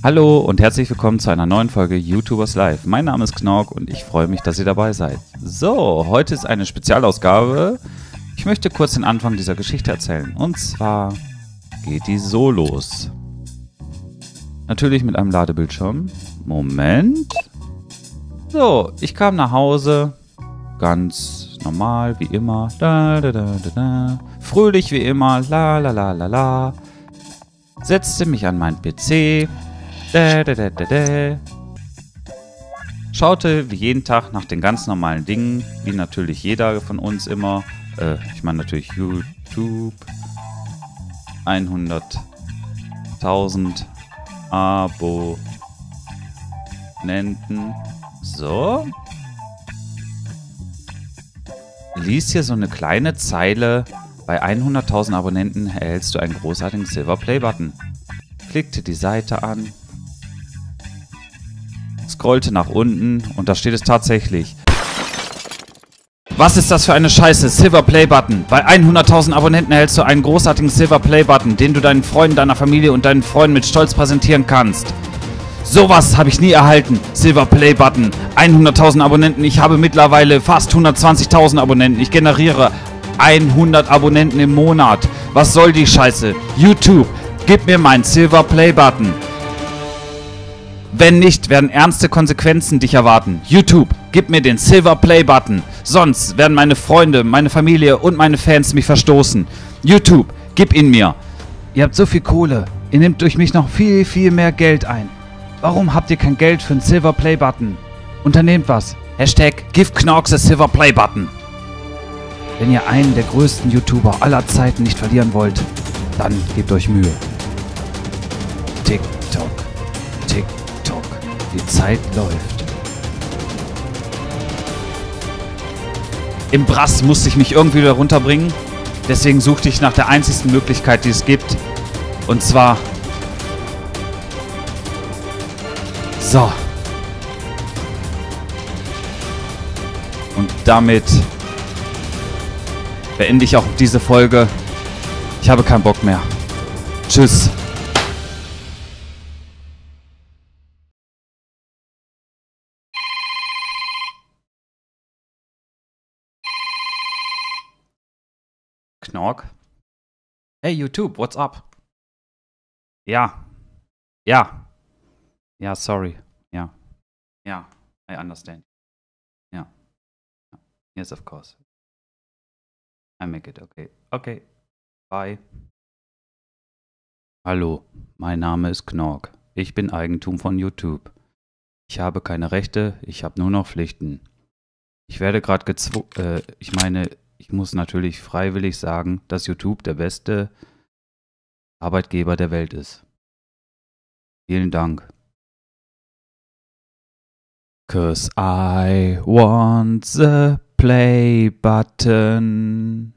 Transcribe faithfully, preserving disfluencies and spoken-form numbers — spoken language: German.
Hallo und herzlich willkommen zu einer neuen Folge YouTubers Live. Mein Name ist Knork und ich freue mich, dass ihr dabei seid. So, heute ist eine Spezialausgabe. Ich möchte kurz den Anfang dieser Geschichte erzählen. Und zwar geht die so los. Natürlich mit einem Ladebildschirm. Moment. So, ich kam nach Hause. Ganz normal, wie immer. Da, da, da, da, da. Fröhlich wie immer. La, la, la, la, la. Setzte mich an meinen P C. Da, da, da, da, da. Schaute wie jeden Tag nach den ganz normalen Dingen, wie natürlich jeder von uns immer. Äh, ich meine natürlich YouTube. hunderttausend Abonnenten. So. Lies hier so eine kleine Zeile. Bei hunderttausend Abonnenten erhältst du einen großartigen Silver Play Button. Klickte die Seite an. Scrollte nach unten und da steht es tatsächlich. Was ist das für eine Scheiße? Silver Play Button. Bei hunderttausend Abonnenten erhältst du einen großartigen Silver Play Button, den du deinen Freunden, deiner Familie und deinen Freunden mit Stolz präsentieren kannst. Sowas habe ich nie erhalten. Silver Play Button. hunderttausend Abonnenten. Ich habe mittlerweile fast hundertzwanzigtausend Abonnenten. Ich generiere hundert Abonnenten im Monat. Was soll die Scheiße? YouTube, gib mir meinen Silver Play Button. Wenn nicht, werden ernste Konsequenzen dich erwarten. YouTube, gib mir den Silver Play Button. Sonst werden meine Freunde, meine Familie und meine Fans mich verstoßen. YouTube, gib ihn mir. Ihr habt so viel Kohle. Ihr nehmt durch mich noch viel, viel mehr Geld ein. Warum habt ihr kein Geld für einen Silver Play Button? Unternehmt was. Hashtag Give Knork the Silver Play Button. Wenn ihr einen der größten YouTuber aller Zeiten nicht verlieren wollt, dann gebt euch Mühe. TikTok, TikTok. Die Zeit läuft. Im Brass musste ich mich irgendwie wieder runterbringen. Deswegen suchte ich nach der einzigsten Möglichkeit, die es gibt. Und zwar... So. Und damit beende ich auch diese Folge. Ich habe keinen Bock mehr. Tschüss. Knork. Hey YouTube, what's up? Ja. Ja. Ja, sorry. Ja. Ja, I understand. Ja. Yes, of course. I make it, okay. Okay. Bye. Hallo, mein Name ist Knork. Ich bin Eigentum von YouTube. Ich habe keine Rechte, ich habe nur noch Pflichten. Ich werde gerade gezwungen, äh, ich meine, ich muss natürlich freiwillig sagen, dass YouTube der beste Arbeitgeber der Welt ist. Vielen Dank. 'Cause I want the play button.